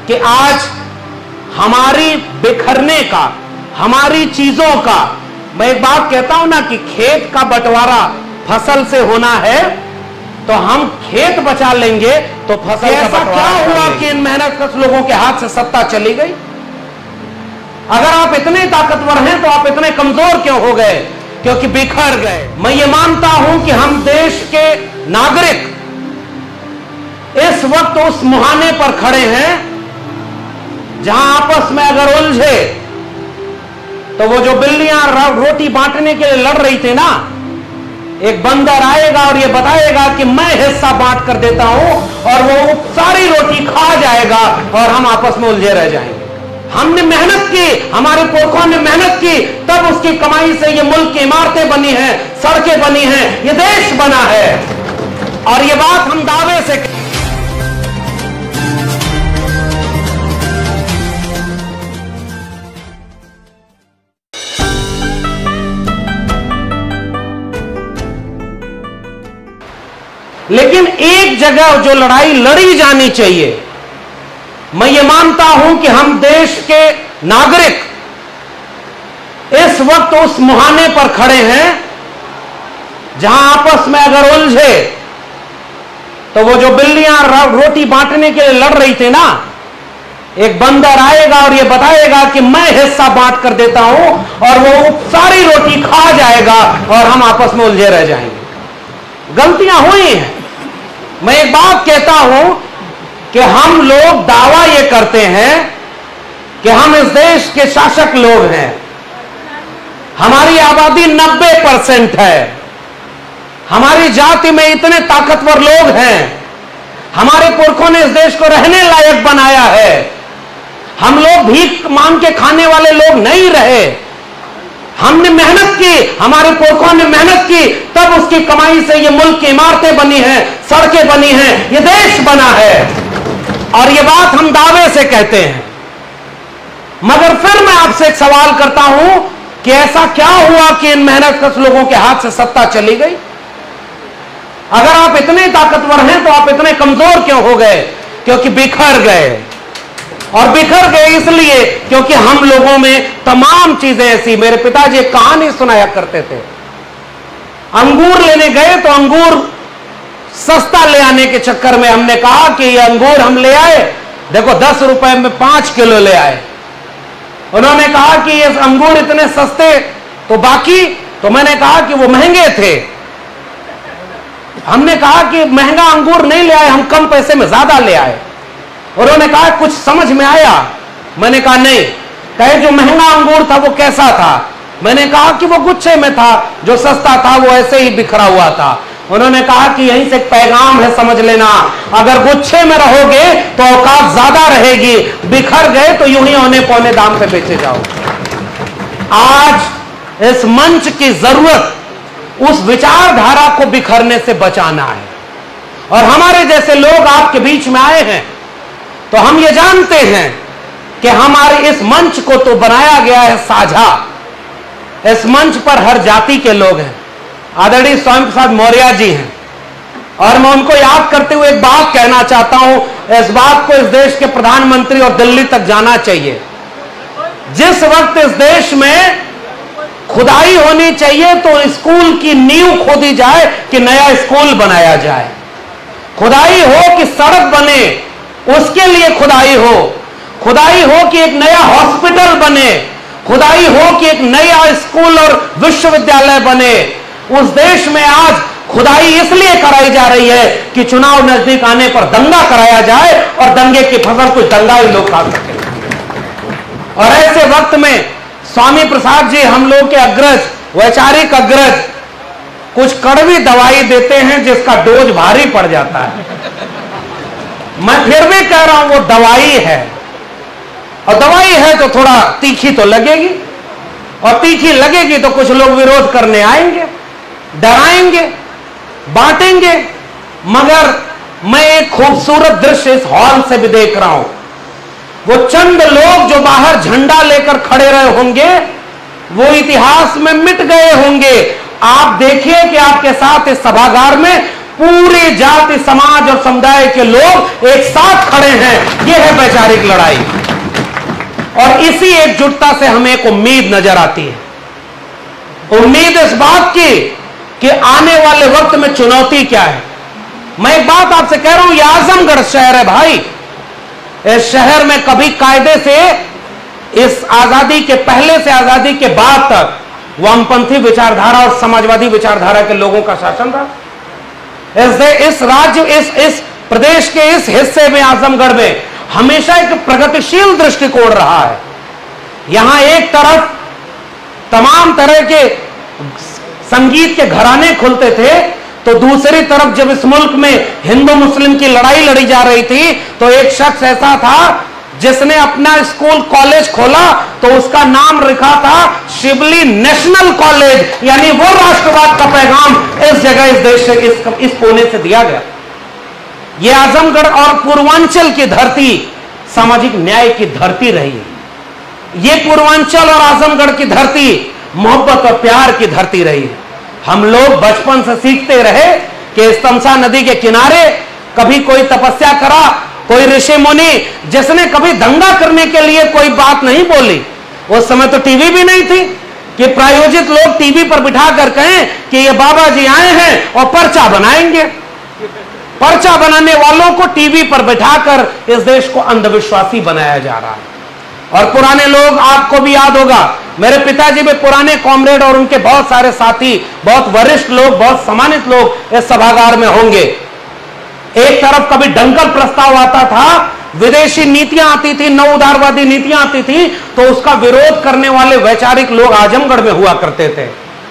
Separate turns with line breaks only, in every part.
कि आज हमारी बिखरने का, हमारी चीजों का, मैं एक बात कहता हूं ना कि खेत का बंटवारा फसल से होना है, तो हम खेत बचा लेंगे तो फसल का बंटवारा क्या हुआ कि इन मेहनतकश लोगों के हाथ से सत्ता चली गई। अगर आप इतने ताकतवर हैं तो आप इतने कमजोर क्यों हो गए? क्योंकि बिखर गए। मैं ये मानता हूं कि हम देश के नागरिक इस वक्त उस मुहाने पर खड़े हैं जहां आपस में अगर उलझे तो वो जो बिल्लियां रोटी बांटने के लिए लड़ रही थी ना, एक बंदर आएगा और ये बताएगा कि मैं हिस्सा बांट कर देता हूं, और वो सारी रोटी खा जाएगा और हम आपस में उलझे रह जाएंगे। हमने मेहनत की, हमारे पुरखों ने मेहनत की, तब उसकी कमाई से ये मुल्क की इमारतें बनी हैं, सड़कें बनी हैं, ये देश बना है। और ये बात हम दावे से लेकिन एक जगह जो लड़ाई लड़ी जानी चाहिए, मैं ये मानता हूं कि हम देश के नागरिक इस वक्त उस मुहाने पर खड़े हैं जहां आपस में अगर उलझे तो वो जो बिल्लियां रोटी बांटने के लिए लड़ रही थी ना, एक बंदर आएगा और ये बताएगा कि मैं हिस्सा बांट कर देता हूं, और वो सारी रोटी खा जाएगा और हम आपस में उलझे रह जाएंगे। गलतियां हुई हैं। मैं एक बात कहता हूं कि हम लोग दावा ये करते हैं कि हम इस देश के शासक लोग हैं। हमारी आबादी 90% है। हमारी जाति में इतने ताकतवर लोग हैं। हमारे पुरखों ने इस देश को रहने लायक बनाया है। हम लोग भीख मांग के खाने वाले लोग नहीं रहे। हमने मेहनत की, हमारे पुरखों ने मेहनत की, तब उसकी कमाई से ये मुल्क की इमारतें बनी हैं, सड़कें बनी हैं, ये देश बना है। और ये बात हम दावे से कहते हैं। मगर फिर मैं आपसे एक सवाल करता हूं कि ऐसा क्या हुआ कि इन मेहनतकश लोगों के हाथ से सत्ता चली गई? अगर आप इतने ताकतवर हैं तो आप इतने कमजोर क्यों हो गए? क्योंकि बिखर गए। और बिखर गए इसलिए क्योंकि हम लोगों में तमाम चीजें ऐसी, मेरे पिताजी एक कहानी सुनाया करते थे। अंगूर लेने गए तो अंगूर सस्ता ले आने के चक्कर में हमने कहा कि ये अंगूर हम ले आए, देखो 10 रुपए में 5 किलो ले आए। उन्होंने कहा कि ये अंगूर इतने सस्ते, तो बाकी, तो मैंने कहा कि वो महंगे थे। हमने कहा कि महंगा अंगूर नहीं ले आए, हम कम पैसे में ज्यादा ले आए। उन्होंने कहा कुछ समझ में आया? मैंने कहा नहीं। कहे जो महंगा अंगूर था वो कैसा था? मैंने कहा कि वो गुच्छे में था, जो सस्ता था वो ऐसे ही बिखरा हुआ था। उन्होंने कहा कि यहीं से एक पैगाम है, समझ लेना, अगर गुच्छे में रहोगे तो औकात ज्यादा रहेगी, बिखर गए तो यूं ही औने पौने दाम पे बेचे जाओ। आज इस मंच की जरूरत उस विचारधारा को बिखरने से बचाना है। और हमारे जैसे लोग आपके बीच में आए हैं तो हम ये जानते हैं कि हमारे इस मंच को तो बनाया गया है साझा। इस मंच पर हर जाति के लोग हैं। आदरणीय स्वामी प्रसाद मौर्य जी हैं, और मैं उनको याद करते हुए एक बात कहना चाहता हूं। इस बात को इस देश के प्रधानमंत्री और दिल्ली तक जाना चाहिए। जिस वक्त इस देश में खुदाई होनी चाहिए तो स्कूल की नींव खोदी जाए कि नया स्कूल बनाया जाए। खुदाई हो कि सड़क बने, उसके लिए खुदाई हो। खुदाई हो कि एक नया हॉस्पिटल बने, खुदाई हो कि एक नया स्कूल और विश्वविद्यालय बने। उस देश में आज खुदाई इसलिए कराई जा रही है कि चुनाव नजदीक आने पर दंगा कराया जाए और दंगे की फसल कुछ दंगाई लोग खा सके। और ऐसे वक्त में स्वामी प्रसाद जी, हम लोग के अग्रज, वैचारिक अग्रज, कुछ कड़वी दवाई देते हैं जिसका डोज भारी पड़ जाता है। मैं फिर भी कह रहा हूं वो दवाई है, और दवाई है तो थोड़ा तीखी तो लगेगी, और तीखी लगेगी तो कुछ लोग विरोध करने आएंगे, डराएंगे, बांटेंगे। मगर मैं एक खूबसूरत दृश्य इस हॉल से भी देख रहा हूं। वो चंद लोग जो बाहर झंडा लेकर खड़े रहे होंगे वो इतिहास में मिट गए होंगे। आप देखिए कि आपके साथ इस सभागार में पूरे जाति समाज और समुदाय के लोग एक साथ खड़े हैं। यह है वैचारिक लड़ाई, और इसी एकजुटता से हमें एक उम्मीद नजर आती है। उम्मीद इस बात की कि आने वाले वक्त में चुनौती क्या है। मैं एक बात आपसे कह रहा हूं, यह आजमगढ़ शहर है भाई। इस शहर में कभी कायदे से, इस आजादी के पहले से आजादी के बाद तक वामपंथी विचारधारा और समाजवादी विचारधारा के लोगों का शासन रहा। इस राज्य, इस प्रदेश के इस हिस्से में, आजमगढ़ में हमेशा एक प्रगतिशील दृष्टिकोण रहा है। यहां एक तरफ तमाम तरह के संगीत के घराने खुलते थे, तो दूसरी तरफ जब इस मुल्क में हिंदू मुस्लिम की लड़ाई लड़ी जा रही थी, तो एक शख्स ऐसा था जिसने अपना स्कूल कॉलेज खोला, तो उसका नाम रखा था शिवली नेशनल कॉलेज, यानी वो राष्ट्रवाद का पैगाम इस जगह, इस देश से, इस कोने से दिया गया। ये आजमगढ़ और पूर्वांचल की धरती सामाजिक न्याय की धरती रही है। ये पूर्वांचल और आजमगढ़ की धरती मोहब्बत और प्यार की धरती रही है। हम लोग बचपन से सीखते रहे कि इस तमसा नदी के किनारे कभी कोई तपस्या करा, कोई ऋषि मुनि, जिसने कभी दंगा करने के लिए कोई बात नहीं बोली। उस समय तो टीवी भी नहीं थी कि प्रायोजित लोग टीवी पर बिठा कर कहें कि ये बाबा जी आए हैं और पर्चा बनाएंगे। पर्चा बनाने वालों को टीवी पर बिठाकर इस देश को अंधविश्वासी बनाया जा रहा है। और पुराने लोग, आपको भी याद होगा, मेरे पिताजी भी पुराने कॉमरेड और उनके बहुत सारे साथी, बहुत वरिष्ठ लोग, बहुत सम्मानित लोग इस सभागार में होंगे। एक तरफ कभी दंगल प्रस्ताव आता था, विदेशी नीतियां आती थी, नव उदारवादी नीतियां आती थी, तो उसका विरोध करने वाले वैचारिक लोग आजमगढ़ में हुआ करते थे।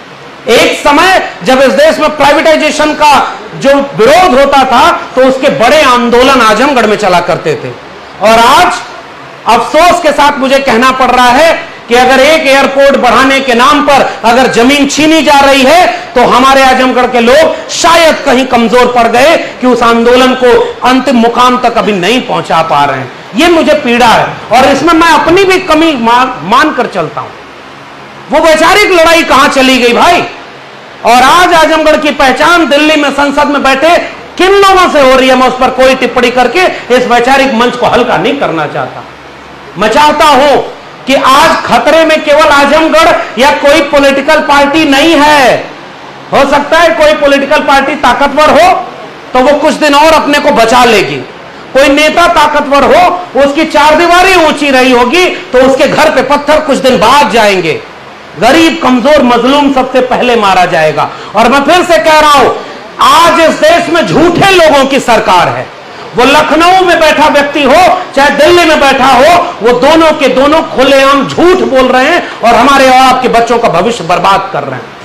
एक समय जब इस देश में प्राइवेटाइजेशन का जो विरोध होता था, तो उसके बड़े आंदोलन आजमगढ़ में चला करते थे। और आज अफसोस के साथ मुझे कहना पड़ रहा है कि अगर एक एयरपोर्ट बढ़ाने के नाम पर अगर जमीन छीनी जा रही है, तो हमारे आजमगढ़ के लोग शायद कहीं कमजोर पड़ गए कि उस आंदोलन को अंतिम मुकाम तक अभी नहीं पहुंचा पा रहे हैं। ये मुझे पीड़ा है, और इसमें मैं अपनी भी कमी मान कर चलता हूं। वो वैचारिक लड़ाई कहां चली गई भाई? और आज आजमगढ़ की पहचान दिल्ली में संसद में बैठे किन लोगों से हो रही है, मैं उस पर कोई टिप्पणी करके इस वैचारिक मंच को हल्का नहीं करना चाहता। मैं चाहता हूं कि आज खतरे में केवल आजमगढ़ या कोई पॉलिटिकल पार्टी नहीं है। हो सकता है कोई पॉलिटिकल पार्टी ताकतवर हो तो वो कुछ दिन और अपने को बचा लेगी। कोई नेता ताकतवर हो, उसकी चारदीवारी ऊंची रही होगी, तो उसके घर पे पत्थर कुछ दिन बाद जाएंगे। गरीब, कमजोर, मजलूम सबसे पहले मारा जाएगा। और मैं फिर से कह रहा हूं, आज इस देश में झूठे लोगों की सरकार है। वो लखनऊ में बैठा व्यक्ति हो चाहे दिल्ली में बैठा हो, वो दोनों के दोनों खुलेआम झूठ बोल रहे हैं और हमारे और आपके बच्चों का भविष्य बर्बाद कर रहे हैं।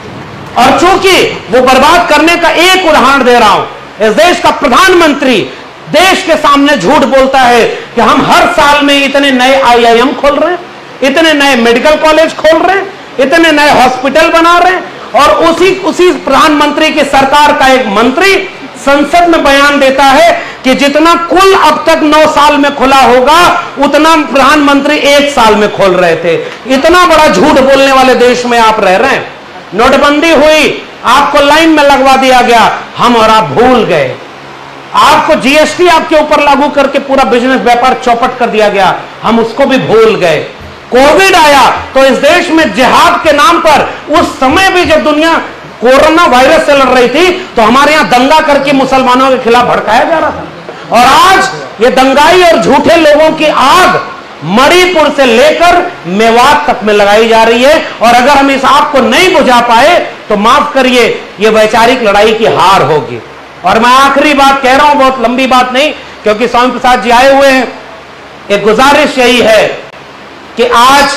और चूंकि वो बर्बाद करने का एक उदाहरण दे रहा हूं, इस देश का प्रधानमंत्री देश के सामने झूठ बोलता है कि हम हर साल में इतने नए IIM खोल रहे हैं, इतने नए मेडिकल कॉलेज खोल रहे हैं, इतने नए हॉस्पिटल बना रहे हैं, और उसी प्रधानमंत्री की सरकार का एक मंत्री संसद में बयान देता है कि जितना कुल अब तक 9 साल में खुला होगा, उतना प्रधानमंत्री 1 साल में खोल रहे थे। इतना बड़ा झूठ बोलने वाले देश में आप रह रहे हैं। नोटबंदी हुई, आपको लाइन में लगवा दिया गया, हम और आप भूल गए। आपको GST आपके ऊपर लागू करके पूरा बिजनेस व्यापार चौपट कर दिया गया, हम उसको भी भूल गए। कोविड आया तो इस देश में जिहाद के नाम पर, उस समय भी जब दुनिया कोरोना वायरस से लड़ रही थी, तो हमारे यहां दंगा करके मुसलमानों के खिलाफ भड़काया जा रहा था। और आज ये दंगाई और झूठे लोगों की आग मणिपुर से लेकर मेवात तक में लगाई जा रही है। और अगर हम इस आग को नहीं बुझा पाए तो माफ करिए, ये वैचारिक लड़ाई की हार होगी। और मैं आखिरी बात कह रहा हूं, बहुत लंबी बात नहीं, क्योंकि स्वामी प्रसाद जी आए हुए हैं। एक गुजारिश यही है कि आज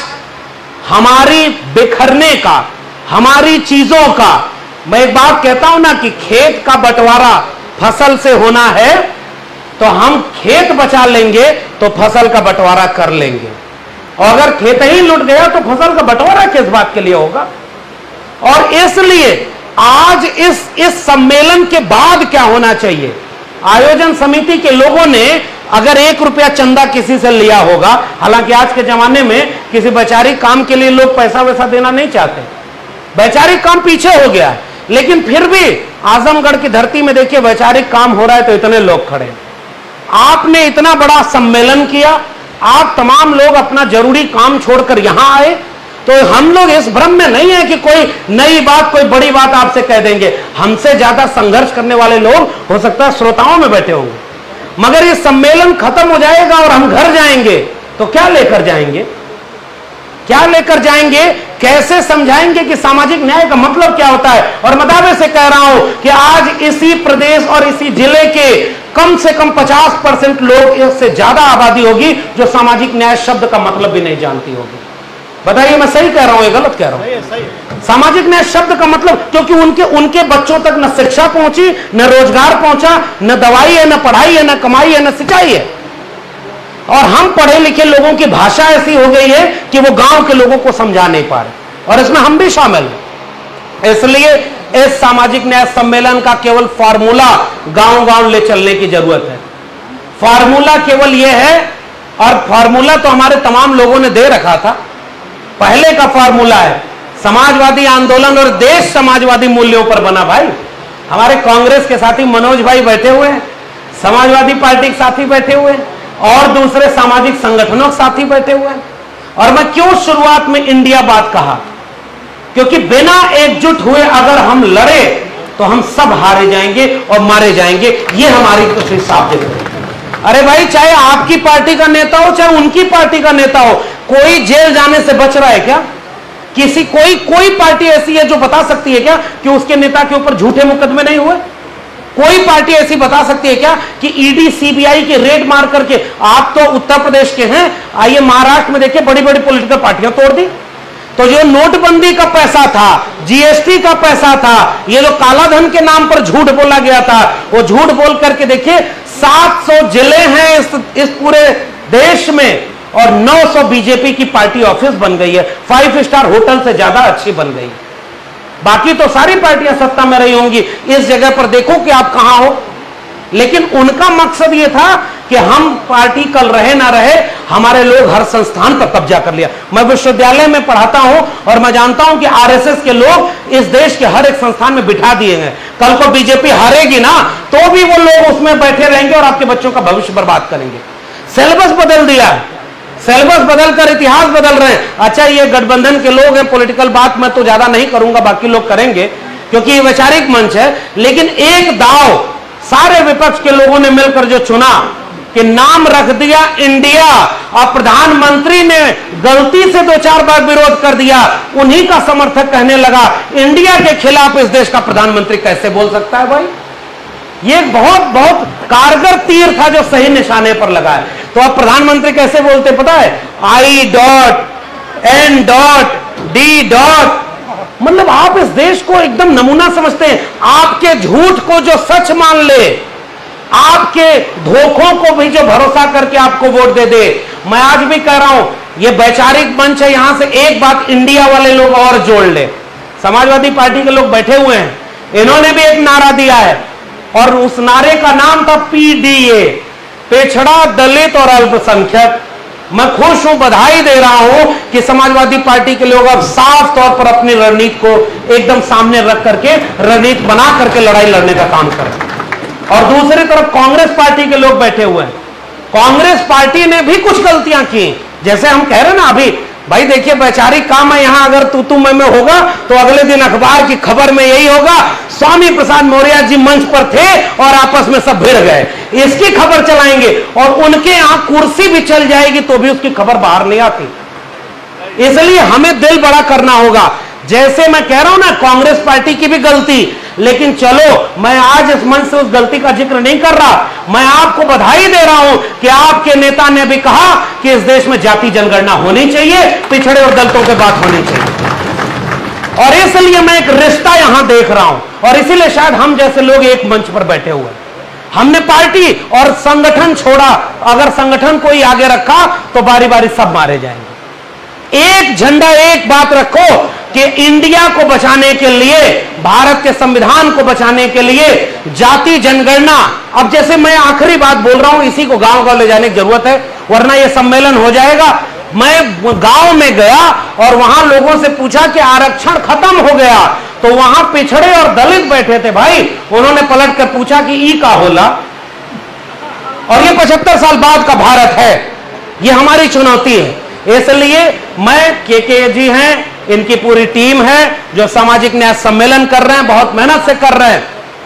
हमारी बिखरने का, हमारी चीजों का, मैं एक बात कहता हूं ना कि खेत का बंटवारा फसल से होना है, तो हम खेत बचा लेंगे तो फसल का बंटवारा कर लेंगे। और अगर खेत ही लुट गया तो फसल का बंटवारा किस बात के लिए होगा? और इसलिए आज इस सम्मेलन के बाद क्या होना चाहिए? आयोजन समिति के लोगों ने अगर 1 रुपया चंदा किसी से लिया होगा, हालांकि आज के जमाने में किसी वैचारिक काम के लिए लोग पैसा वैसा देना नहीं चाहते, वैचारिक काम पीछे हो गया है, लेकिन फिर भी आजमगढ़ की धरती में देखिए वैचारिक काम हो रहा है तो इतने लोग खड़े हैं। आपने इतना बड़ा सम्मेलन किया, आप तमाम लोग अपना जरूरी काम छोड़कर यहां आए, तो हम लोग इस भ्रम में नहीं है कि कोई नई बात, कोई बड़ी बात आपसे कह देंगे। हमसे ज्यादा संघर्ष करने वाले लोग हो सकता है श्रोताओं में बैठे होंगे, मगर ये सम्मेलन खत्म हो जाएगा और हम घर जाएंगे तो क्या लेकर जाएंगे? क्या लेकर जाएंगे? कैसे समझाएंगे कि सामाजिक न्याय का मतलब क्या होता है? और मैं दावे से कह रहा हूं कि आज इसी प्रदेश और इसी जिले के कम से कम 50% लोग, इससे ज्यादा आबादी होगी जो सामाजिक न्याय शब्द का मतलब भी नहीं जानती होगी। बताइए मैं सही कह रहा हूं या गलत कह रहा हूं? सामाजिक न्याय शब्द का मतलब, क्योंकि उनके बच्चों तक न शिक्षा पहुंची, न रोजगार पहुंचा, न दवाई है, न पढ़ाई है, न कमाई है, न सिंचाई है। और हम पढ़े लिखे लोगों की भाषा ऐसी हो गई है कि वो गांव के लोगों को समझा नहीं पा रहे, और इसमें हम भी शामिल हैं। इसलिए इस सामाजिक न्याय सम्मेलन का केवल फार्मूला गांव गांव ले चलने की जरूरत है। फार्मूला केवल यह है, और फार्मूला तो हमारे तमाम लोगों ने दे रखा था। पहले का फार्मूला है समाजवादी आंदोलन और देश समाजवादी मूल्यों पर बना। भाई हमारे कांग्रेस के साथी मनोज भाई बैठे हुए हैं, समाजवादी पार्टी के साथी बैठे हुए हैं, और दूसरे सामाजिक संगठनों के साथी बैठे हुए हैं। और मैं क्यों शुरुआत में इंडिया बात कहा? क्योंकि बिना एकजुट हुए अगर हम लड़े तो हम सब हारे जाएंगे और मारे जाएंगे। ये हमारी कोशिश साफ दिख रही है। अरे भाई, चाहे आपकी पार्टी का नेता हो, चाहे उनकी पार्टी का नेता हो, कोई जेल जाने से बच रहा है क्या? कोई पार्टी ऐसी है जो बता सकती है क्या कि उसके नेता के ऊपर झूठे मुकदमे नहीं हुए? कोई पार्टी ऐसी बता सकती है क्या कि ईडी सीबीआई के रेड मार करके, आप तो उत्तर प्रदेश के हैं, आइए महाराष्ट्र में देखिए बड़ी बड़ी पॉलिटिकल पार्टियां तोड़ दी। तो जो नोटबंदी का पैसा था, जीएसटी का पैसा था, ये जो काला धन के नाम पर झूठ बोला गया था, वो झूठ बोल करके देखिए 700 जिले हैं इस पूरे देश में, और 900 बीजेपी की पार्टी ऑफिस बन गई है। 5 स्टार होटल से ज्यादा अच्छी बन गई। बाकी तो सारी पार्टियां सत्ता में रही होंगी, इस जगह पर देखो कि आप कहां हो। लेकिन उनका मकसद यह था कि हम पार्टी कल रहे ना रहे, हमारे लोग हर संस्थान पर कब्जा कर लिया। मैं विश्वविद्यालय में पढ़ाता हूं और मैं जानता हूं कि आरएसएस के लोग इस देश के हर एक संस्थान में बिठा दिए हैं। कल को बीजेपी हारेगी ना तो भी वो लोग उसमें बैठे रहेंगे और आपके बच्चों का भविष्य बर्बाद करेंगे। सिलेबस बदल दिया है, सिलेबस बदलकर इतिहास बदल रहे हैं। अच्छा, ये गठबंधन के लोग हैं, पॉलिटिकल बात मैं तो ज्यादा नहीं करूंगा, बाकी लोग करेंगे क्योंकि ये वैचारिक मंच है। लेकिन एक दाव सारे विपक्ष के लोगों ने मिलकर जो चुना कि नाम रख दिया इंडिया, और प्रधानमंत्री ने गलती से 2-4 बार विरोध कर दिया, उन्हीं का समर्थक कहने लगा इंडिया के खिलाफ इस देश का प्रधानमंत्री कैसे बोल सकता है? भाई ये एक बहुत बहुत कारगर तीर था जो सही निशाने पर लगा है। तो अब प्रधानमंत्री कैसे बोलते पता है? I.N.D. मतलब आप इस देश को एकदम नमूना समझते हैं। आपके झूठ को जो सच मान ले, आपके धोखों को भी जो भरोसा करके आपको वोट दे दे। मैं आज भी कह रहा हूं, ये वैचारिक मंच है, यहां से एक बात इंडिया वाले लोग और जोड़ ले। समाजवादी पार्टी के लोग बैठे हुए हैं, इन्होंने भी एक नारा दिया है, और उस नारे का नाम था PDA, पिछड़ा, दलित और अल्पसंख्यक। मैं खुश हूं, बधाई दे रहा हूं कि समाजवादी पार्टी के लोग अब साफ तौर पर अपनी रणनीति को एकदम सामने रख करके रणनीति बना करके लड़ाई लड़ने का काम करें। और दूसरी तरफ कांग्रेस पार्टी के लोग बैठे हुए हैं। कांग्रेस पार्टी ने भी कुछ गलतियां की, जैसे हम कह रहे हैं ना अभी, भाई देखिए वैचारिक काम है, यहां अगर तू मैं होगा तो अगले दिन अखबार की खबर में यही होगा, स्वामी प्रसाद मौर्य जी मंच पर थे और आपस में सब भिड़ गए, इसकी खबर चलाएंगे, और उनके यहां कुर्सी भी चल जाएगी तो भी उसकी खबर बाहर नहीं आती। इसलिए हमें दिल बड़ा करना होगा। जैसे मैं कह रहा हूं ना, कांग्रेस पार्टी की भी गलती, लेकिन चलो मैं आज इस मंच से उस गलती का जिक्र नहीं कर रहा। मैं आपको बधाई दे रहा हूं कि आपके नेता ने भी कहा कि इस देश में जाति जनगणना होनी चाहिए, पिछड़े और दलितों की बात होनी चाहिए। और इसलिए मैं एक रिश्ता यहां देख रहा हूं, और इसीलिए शायद हम जैसे लोग एक मंच पर बैठे हुए। हमने पार्टी और संगठन छोड़ा, अगर संगठन कोई आगे रखा तो बारी बारी सब मारे जाएंगे। एक झंडा, एक बात रखो कि इंडिया को बचाने के लिए, भारत के संविधान को बचाने के लिए जाति जनगणना, अब जैसे मैं आखिरी बात बोल रहा हूं, इसी को गांव गांव ले जाने की जरूरत है, वरना यह सम्मेलन हो जाएगा। मैं गांव में गया और वहां लोगों से पूछा कि आरक्षण खत्म हो गया तो वहां पिछड़े और दलित बैठे थे भाई, उन्होंने पलट कर पूछा कि ई का होला। और ये 75 साल बाद का भारत है, ये हमारी चुनौती है। इसलिए मैं के जी हैं, इनकी पूरी टीम है जो सामाजिक न्याय सम्मेलन कर रहे हैं, बहुत मेहनत से कर रहे हैं।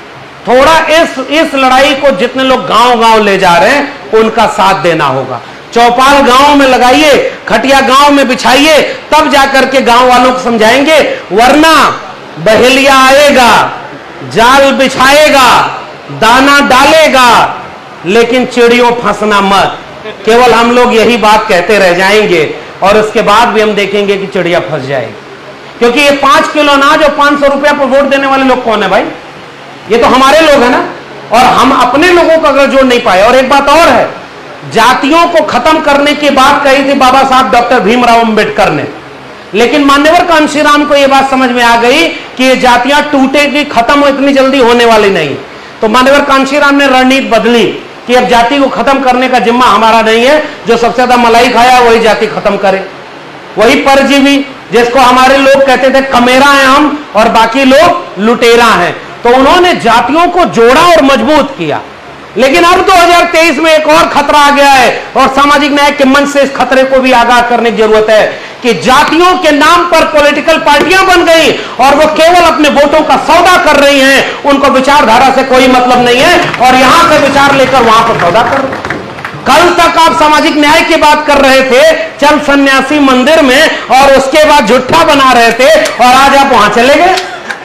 थोड़ा इस लड़ाई को जितने लोग गांव-गांव ले जा रहे हैं उनका साथ देना होगा। चौपाल गांव में लगाइए, खटिया गांव में बिछाइए, तब जाकर के गांव वालों को समझाएंगे, वरना बहेलिया आएगा, जाल बिछाएगा, दाना डालेगा, लेकिन चिड़ियों फंसना मत। केवल हम लोग यही बात कहते रह जाएंगे और उसके बाद भी हम देखेंगे कि चिड़िया फंस जाएगी। क्योंकि ये 5 किलो अनाज और 500 रुपया पर वोट देने वाले लोग कौन है भाई? ये तो हमारे लोग हैं ना। और हम अपने लोगों को अगर जोड़ नहीं पाए, और एक बात और है, जातियों को खत्म करने की बात कही थी बाबा साहब डॉक्टर भीमराव अंबेडकर ने, लेकिन मान्यवर कांशीराम को यह बात समझ में आ गई कि ये जातियां टूटेगी, खत्म इतनी जल्दी होने वाली नहीं। तो मान्यवर कांशीराम ने रणनीति बदली कि अब जाति को खत्म करने का जिम्मा हमारा नहीं है, जो सबसे ज्यादा मलाई खाया वही जाति खत्म करे, वही परजीवी, जिसको हमारे लोग कहते थे कमेरा हैं हम और बाकी लोग लुटेरा हैं। तो उन्होंने जातियों को जोड़ा और मजबूत किया। लेकिन अब 2023 में एक और खतरा आ गया है और सामाजिक न्याय के मंच से इस खतरे को भी आगाह करने की जरूरत है कि जातियों के नाम पर पॉलिटिकल पार्टियां बन गई और वो केवल अपने वोटों का सौदा कर रही हैं। उनको विचारधारा से कोई मतलब नहीं है और यहां से विचार लेकर वहां पर सौदा कर रहे हैं। कल तक आप सामाजिक न्याय की बात कर रहे थे चल सन्यासी मंदिर में, और उसके बाद झूठा बना रहे थे, और आज आप वहां चले गए।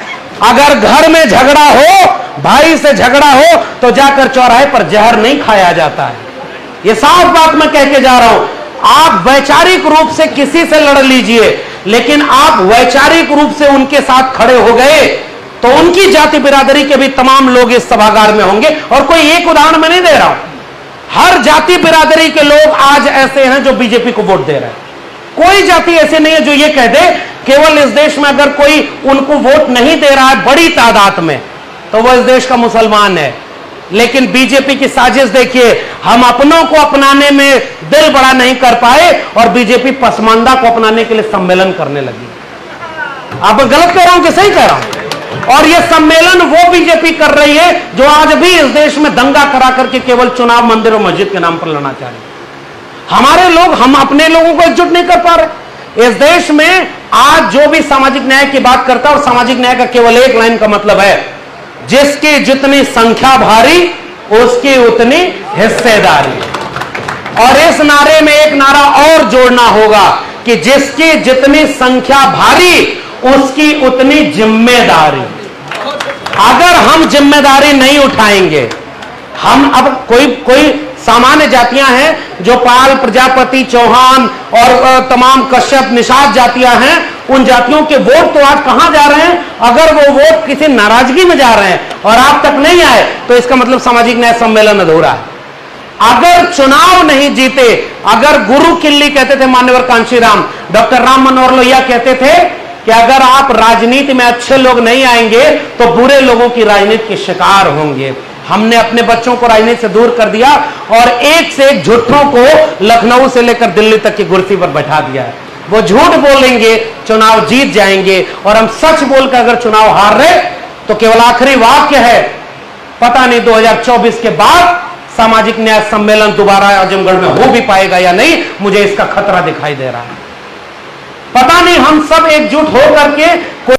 अगर घर में झगड़ा हो, भाई से झगड़ा हो, तो जाकर चौराहे पर जहर नहीं खाया जाता है। यह साफ बात मैं कह के जा रहा हूं। आप वैचारिक रूप से किसी से लड़ लीजिए, लेकिन आप वैचारिक रूप से उनके साथ खड़े हो गए तो उनकी जाति बिरादरी के भी तमाम लोग इस सभागार में होंगे। और कोई एक उदाहरण मैं नहीं दे रहा हूं, हर जाति बिरादरी के लोग आज ऐसे हैं जो बीजेपी को वोट दे रहे हैं। कोई जाति ऐसे नहीं है जो ये कह दे केवल इस देश में अगर कोई उनको वोट नहीं दे रहा है बड़ी तादाद में तो वो इस देश का मुसलमान है। लेकिन बीजेपी की साजिश देखिए, हम अपनों को अपनाने में दिल बड़ा नहीं कर पाए और बीजेपी पसमानदा को अपनाने के लिए सम्मेलन करने लगी। आप गलत कह रहा हूं कि सही कह रहा हूं? और यह सम्मेलन वो बीजेपी कर रही है जो आज भी इस देश में दंगा करा करके केवल चुनाव मंदिर और मस्जिद के नाम पर लड़ना चाह रहे। हमारे लोग, हम अपने लोगों को एकजुट नहीं कर पा रहे। इस देश में आज जो भी सामाजिक न्याय की बात करता है, और सामाजिक न्याय का केवल एक लाइन का मतलब है, जिसकी जितनी संख्या भारी उसकी उतनी हिस्सेदारी। और इस नारे में एक नारा और जोड़ना होगा कि जिसकी जितनी संख्या भारी उसकी उतनी जिम्मेदारी। अगर हम जिम्मेदारी नहीं उठाएंगे, हम अब कोई सामान्य जातियां हैं जो पाल, प्रजापति, चौहान और तमाम कश्यप, निषाद जातियां हैं, उन जातियों के वोट तो आज कहां जा रहे हैं? अगर वो वोट किसी नाराजगी में जा रहे हैं और आप तक नहीं आए तो इसका मतलब सामाजिक न्याय सम्मेलन अधूरा है। अगर चुनाव नहीं जीते, अगर गुरु किल्ली कहते थे मान्यवर कांशीराम, डॉक्टर राम मनोहर लोहिया कहते थे कि अगर आप राजनीति में अच्छे लोग नहीं आएंगे तो बुरे लोगों की राजनीति के शिकार होंगे। हमने अपने बच्चों को राजनीति से दूर कर दिया और एक से एक झूठों को लखनऊ से लेकर दिल्ली तक की कुर्सी पर बैठा दिया है। वो झूठ बोलेंगे, चुनाव जीत जाएंगे, और हम सच बोलकर अगर चुनाव हार रहे तो केवल आखिरी वाक्य है, पता नहीं 2024 के बाद सामाजिक न्याय सम्मेलन दोबारा आजमगढ़ में हो भी पाएगा या नहीं, मुझे इसका खतरा दिखाई दे रहा है। पता नहीं हम सब एकजुट होकर के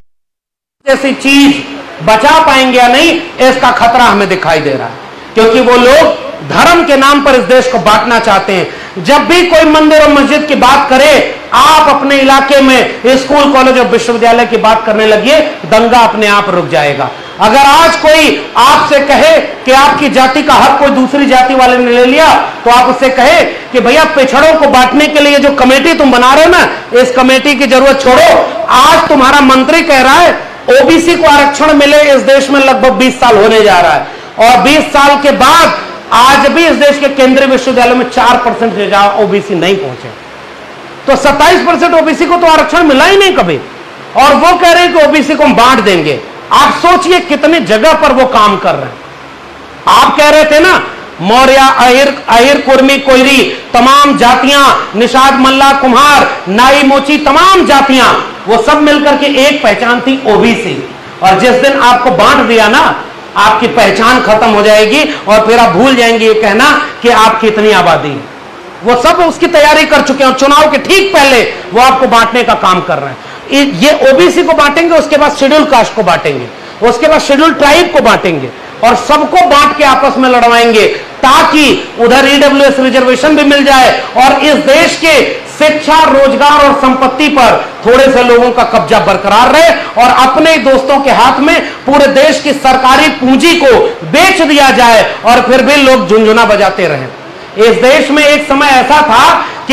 कोई ऐसी चीज बचा पाएंगे या नहीं, इसका खतरा हमें दिखाई दे रहा है। क्योंकि वो लोग धर्म के नाम पर इस देश को बांटना चाहते हैं। जब भी कोई मंदिर और मस्जिद की बात करे, आप अपने इलाके में स्कूल, कॉलेज और विश्वविद्यालय की बात करने लगिए, दंगा अपने आप रुक जाएगा। अगर आज कोई आपसे कहे कि आपकी जाति का हक कोई दूसरी जाति वाले ने ले लिया, तो आप उससे कहे कि भैया पिछड़ों को बांटने के लिए जो कमेटी तुम बना रहे हो ना, इस कमेटी की जरूरत छोड़ो। आज तुम्हारा मंत्री कह रहा है ओबीसी को आरक्षण मिले इस देश में लगभग 20 साल होने जा रहा है, और 20 साल के बाद आज भी इस देश के केंद्रीय विश्वविद्यालयों में 4% से ज्यादा ओबीसी नहीं पहुंचे। तो 27% ओबीसी को तो आरक्षण मिला ही नहीं कभी, और वो कह रहे हैं कि ओबीसी को हम बांट देंगे। आप सोचिए कितनी जगह पर वो काम कर रहे हैं। आप कह रहे थे ना, मौर्य, अहिर, कुर्मी, कोयरी, तमाम जातियां, निषाद, मल्ला, कुम्हार, नाई, मोची, तमाम जातियां, वो सब मिलकर के एक पहचान थी ओबीसी। और जिस दिन आपको बांट दिया ना, आपकी पहचान खत्म हो जाएगी और फिर आप भूल जाएंगे ये कहना कि आपकी इतनी आबादी है। वो सब उसकी तैयारी कर चुके हैं और चुनाव के ठीक पहले वो आपको बांटने का काम कर रहे हैं। ये ओबीसी को बांटेंगे, उसके बाद शेड्यूल कास्ट को बांटेंगे, उसके बाद शेड्यूल ट्राइब को बांटेंगे और सबको बांट के आपस में लड़वाएंगे ताकि उधर ईडब्ल्यूएस रिजर्वेशन भी मिल जाए और इस देश के शिक्षा, रोजगार और संपत्ति पर थोड़े से लोगों का कब्जा बरकरार रहे और अपने दोस्तों के हाथ में पूरे देश की सरकारी पूंजी को बेच दिया जाए और फिर भी लोग झुनझुना बजाते रहे। इस देश में एक समय ऐसा था कि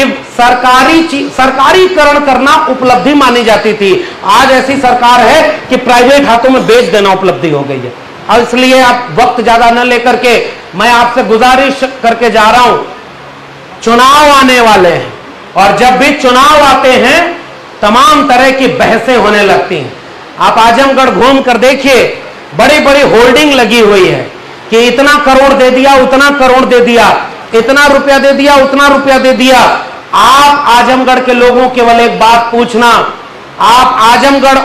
सरकारीकरण करना उपलब्धि मानी जाती थी। आज ऐसी सरकार है कि प्राइवेट हाथों में बेच देना उपलब्धि हो गई है। और इसलिए आप वक्त ज्यादा न लेकर के मैं आपसे गुजारिश करके जा रहा हूं, चुनाव आने वाले हैं और जब भी चुनाव आते हैं तमाम तरह की बहसें होने लगती हैं। आप आजमगढ़ घूम कर देखिए, बड़ी बड़ी होर्डिंग लगी हुई है कि इतना करोड़ दे दिया, उतना करोड़ दे दिया, इतना रुपया दे दिया, उतना रुपया दे दिया। आप आजमगढ़ के लोगों केवल एक बात पूछना, आप आजमगढ़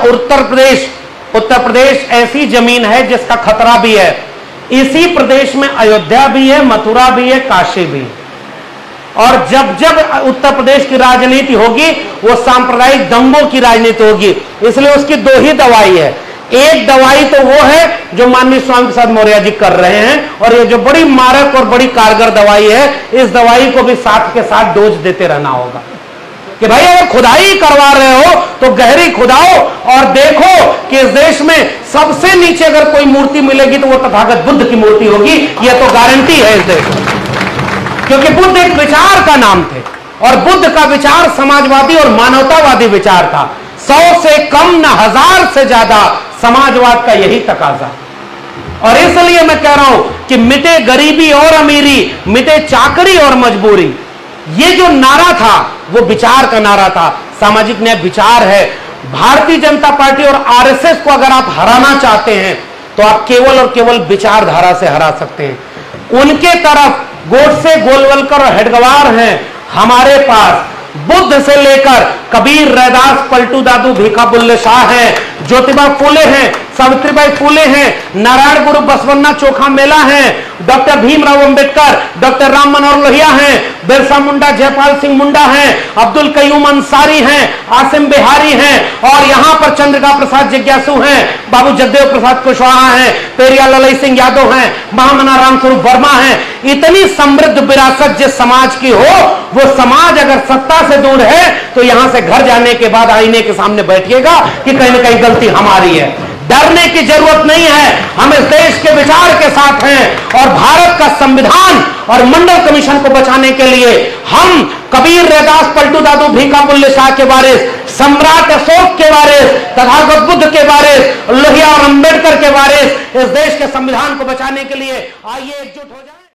उत्तर प्रदेश ऐसी जमीन है जिसका खतरा भी है। इसी प्रदेश में अयोध्या भी है, मथुरा भी है, काशी भी है। और जब जब उत्तर प्रदेश की राजनीति होगी वो सांप्रदायिक दंगों की राजनीति होगी। इसलिए उसकी दो ही दवाई है। एक दवाई तो वो है जो माननीय स्वामी प्रसाद मौर्य जी कर रहे हैं और ये जो बड़ी मारक और बड़ी कारगर दवाई है, इस दवाई को भी साथ के साथ डोज देते रहना होगा कि भाई अगर खुदाई करवा रहे हो तो गहरी खुदाओ और देखो कि इस देश में सबसे नीचे अगर कोई मूर्ति मिलेगी तो वो तथागत बुद्ध की मूर्ति होगी। यह तो गारंटी है इस देश में, क्योंकि बुद्ध एक विचार का नाम थे और बुद्ध का विचार समाजवादी और मानवतावादी विचार था। 100 से कम न 1000 से ज्यादा समाजवाद का यही तकाजा। और इसलिए मैं कह रहा हूं कि मिटे गरीबी और अमीरी, मिटे चाकरी और मजबूरी, ये जो नारा था वो विचार का नारा था, सामाजिक न्याय विचार है। भारतीय जनता पार्टी और आरएसएस को अगर आप हराना चाहते हैं तो आप केवल और केवल विचारधारा से हरा सकते हैं। उनके तरफ गोडसे, गोलवलकर और हेडगवार हैं, हमारे पास बुद्ध से लेकर कबीर, रैदास, पलटू दादू, भीखा बुल्ले शाह हैं, ज्योतिबा फूले हैं, सावित्रीबाई फूले हैं, नारायण गुरु बसवन्ना चोखा मेला हैं, डॉक्टर भीमराव अंबेडकर, डॉक्टर राम मनोहर लोहिया हैं, बिरसा मुंडा, जयपाल सिंह मुंडा हैं, अब्दुल कयूम अंसारी हैं, आसिम बिहारी हैं और यहां पर चंद्रिका प्रसाद जिज्ञासु हैं, बाबू जगदेव प्रसाद कुशवाहा हैं, पेरियाल ललई सिंह यादव हैं, महामना रामस्वरूप वर्मा हैं। इतनी समृद्ध विरासत जिस समाज की हो, वो समाज अगर सत्ता से दूर है तो यहां से घर जाने के बाद आईने के सामने बैठिएगा कि कहीं ना कहीं गलती हमारी है। डरने की जरूरत नहीं है, हम इस देश के विचार के साथ हैं और भारत का संविधान और मंडल कमीशन को बचाने के लिए हम कबीर, रैदास, पलटू दादू, भीखा बुल्ले शाह के वारिस, सम्राट अशोक के वारिस, तथागत बुद्ध के वारिस, लोहिया और अंबेडकर के वारिस इस देश के संविधान को बचाने के लिए आइए एकजुट हो जाए।